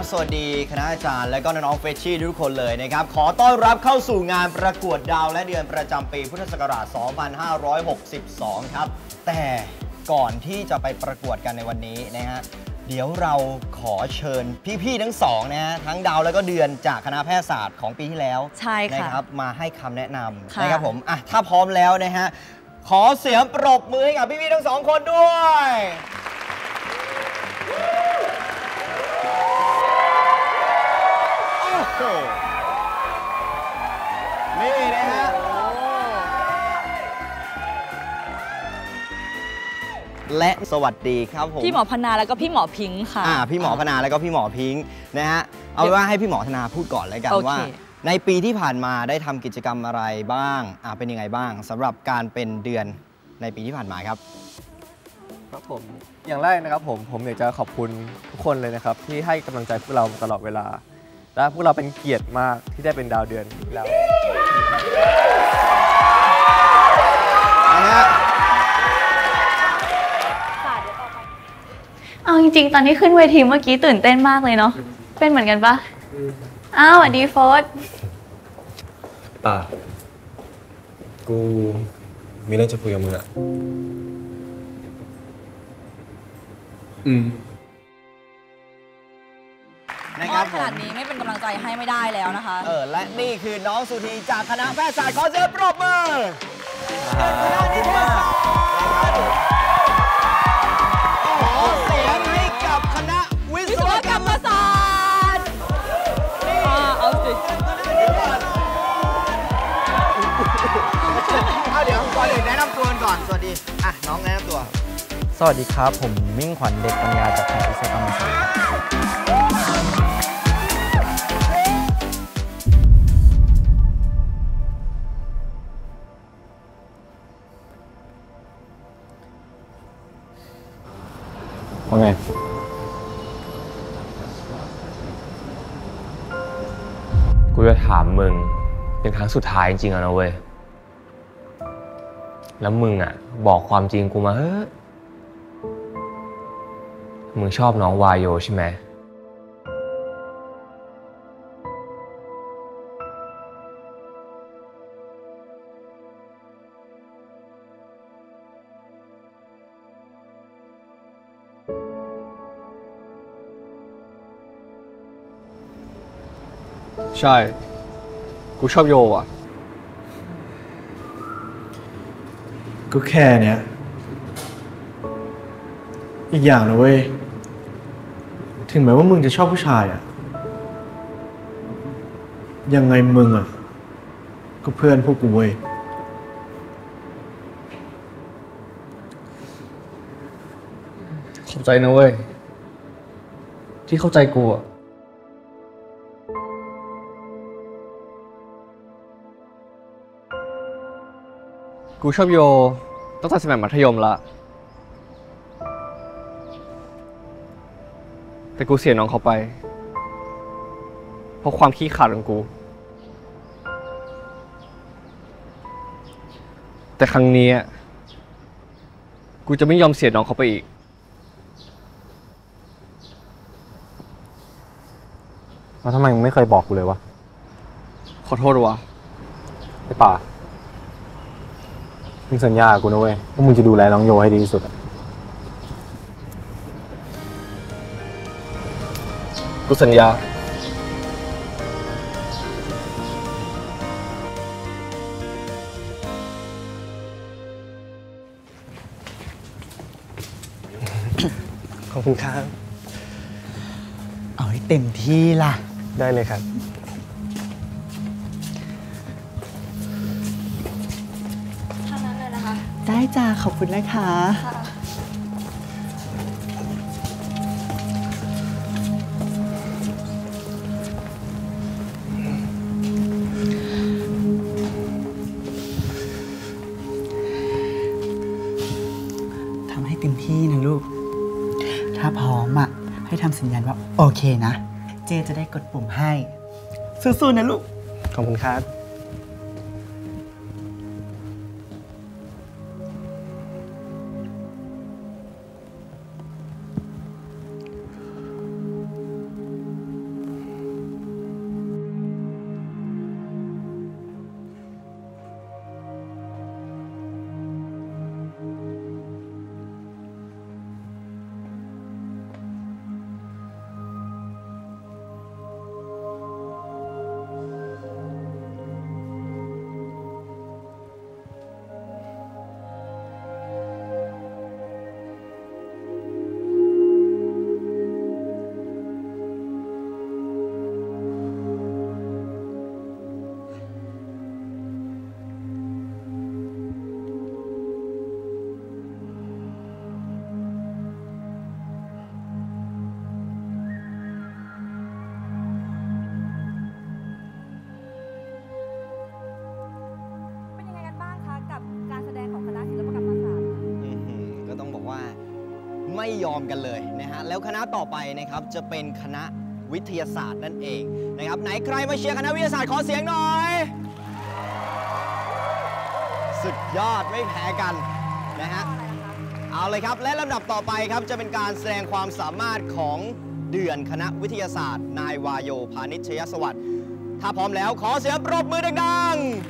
สวัสดีคณะอาจารย์และก็น้องๆเฟรชชี่ทุกคนเลยนะครับขอต้อนรับเข้าสู่งานประกวดดาวและเดือนประจำปีพุทธศักราช 2562 ครับแต่ก่อนที่จะไปประกวดกันในวันนี้นะฮะเดี๋ยวเราขอเชิญพี่ๆทั้งสองนะฮะทั้งดาวและก็เดือนจากคณะแพทยศาสตร์ของปีที่แล้วใช่ค่ะนะครับมาให้คำแนะนำนะครับผมถ้าพร้อมแล้วนะฮะขอเสียงปรบมือให้กับพี่ๆทั้งสองคนด้วยนี่นะฮะและสวัสดีครับผมพี่หมอพนาแล้วก็พี่หมอพิงค์ค่ะพี่หมอพนาแล้วก็พี่หมอพิงค์นะฮะเอาเป็นว่าให้พี่หมอธนาพูดก่อนเลยกันว่าในปีที่ผ่านมาได้ทำกิจกรรมอะไรบ้างเป็นยังไงบ้างสำหรับการเป็นเดือนในปีที่ผ่านมาครับครับผมอย่างแรกนะครับผมอยากจะขอบคุณทุกคนเลยนะครับที่ให้กำลังใจพวกเราตลอดเวลาและพวกเราเป็นเกียรติมากที่ได้เป็นดาวเดือนแล้วเอาจริงๆตอนที่ขึ้นเวทีเมื่อกี้ตื่นเต้นมากเลยเนาะเป็นเหมือนกันปะอ้าวสวัสดีโฟร์กูมีเรื่องจะคุยกับมึงอะนะครับขนาดนี้ไม่เป็นกำลังใจให้ไม่ได้แล้วนะคะและนี่คือน้องสุธีจากคณะแพทยศาสตร์ขอเสียงปรบมือคณะนิเทศศาสตร์ขอเสียงให้กับคณะวิศวกรรมศาสตร์เอาสิเดี๋ยวก่อนอื่นแนะนำตัวก่อนสวัสดีน้องแนะนำตัวสวัสดีครับผมมิ่งขวัญเด็กปัญญาจากคณะวิศวกรรมศาสตร์ว่าไงกูจะถามมึงเป็นครั้งสุดท้ายจริงๆนะเว้ยแล้วมึงบอกความจริงกูมาเฮ้ยมึงชอบน้องวายโยใช่ไหมใช่กูชอบโยอ่ะก็แค่เนี้ยอีกอย่างนะเว้ยถึงแม้ว่ามึงจะชอบผู้ชายยังไงมึงก็เพื่อนพวกกูเว้ยขอบใจนะเว้ยที่เข้าใจกูกูชอบโยตั้งแต่สมัยมัธยมละแต่กูเสียน้องเขาไปเพราะความขี้ขลาดของกูแต่ครั้งนี้กูจะไม่ยอมเสียน้องเขาไปอีกแล้วทำไมมึงไม่เคยบอกกูเลยวะขอโทษวะไอ้ป่ามึงสัญญากูนะเว้ยว่ามึงจะดูแลน้องโยให้ดีที่สุดกูสัญญาขอบคุณครับเอาให้เต็มที่ล่ะได้เลยครับได้จ้าขอบคุณนะคะทำให้เต็มที่นะลูกถ้าพร้อมให้ทำสัญญาณว่าโอเคนะเจจะได้กดปุ่มให้สู้ๆนะลูกขอบคุณครับเไม่ยอมกันเลยนะฮะแล้วคณะต่อไปนะครับจะเป็นคณะวิทยาศาสตร์นั่นเองนะครับไหนใครมาเชียร์คณะวิทยาศาสตร์ขอเสียงหน่อย สุดยอดไม่แพ้กันนะฮะเอาเลยครับและลำดับต่อไปครับจะเป็นการแสดงความสามารถของเดือนคณะวิทยาศาสตร์นายวาโยพานิชยสวัสดิ์ถ้าพร้อมแล้วขอเสียงปรบมือดังๆ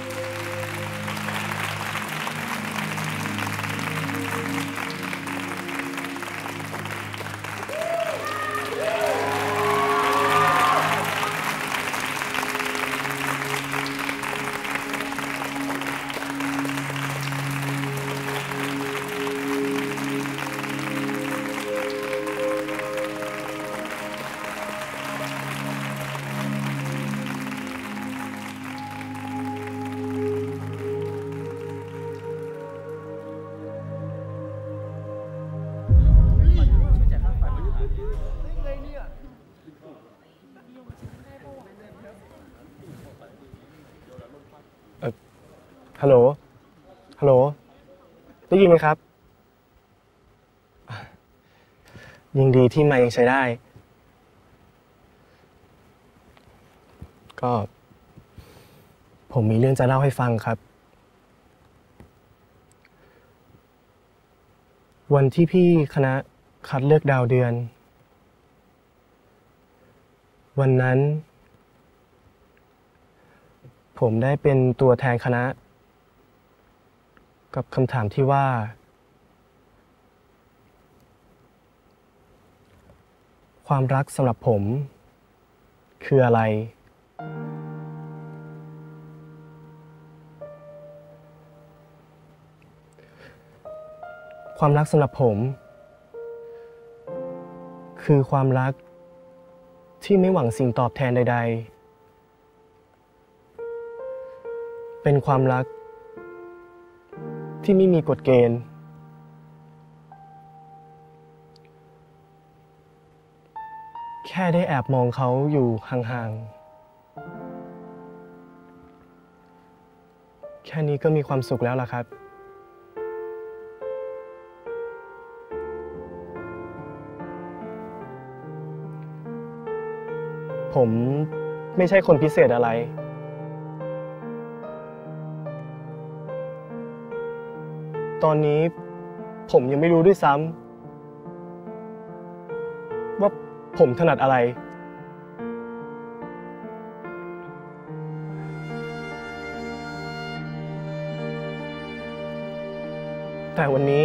ฮัลโหล ฮัลโหล ได้ยินไหมครับ ยังดีที่ไมค์ยังใช้ได้ ก็ ผมมีเรื่องจะเล่าให้ฟังครับ วันที่พี่คณะคัดเลือกดาวเดือน วันนั้น ผมได้เป็นตัวแทนคณะกับคำถามที่ว่าความรักสำหรับผมคืออะไรความรักสำหรับผมคือความรักที่ไม่หวังสิ่งตอบแทนใดๆเป็นความรักที่ไม่มีกฎเกณฑ์แค่ได้แอบมองเขาอยู่ห่างๆแค่นี้ก็มีความสุขแล้วล่ะครับผมไม่ใช่คนพิเศษอะไรตอนนี้ผมยังไม่รู้ด้วยซ้ำว่าผมถนัดอะไรแต่วันนี้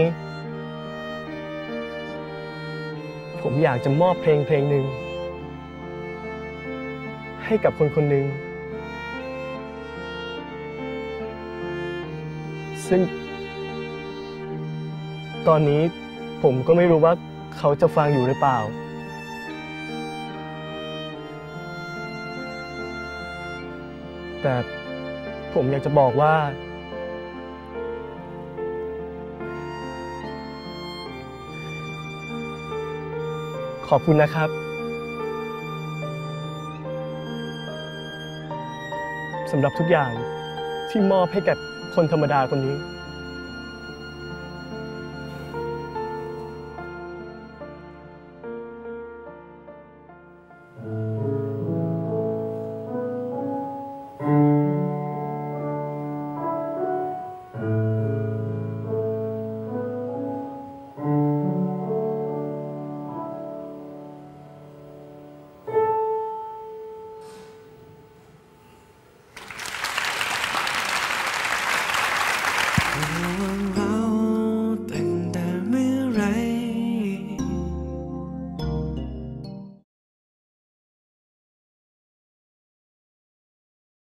ผมอยากจะมอบเพลงหนึ่งให้กับคนคนหนึ่งซึ่งตอนนี้ผมก็ไม่รู้ว่าเขาจะฟังอยู่หรือเปล่าแต่ผมอยากจะบอกว่าขอบคุณนะครับสำหรับทุกอย่างที่มอบให้กับคนธรรมดาคนนี้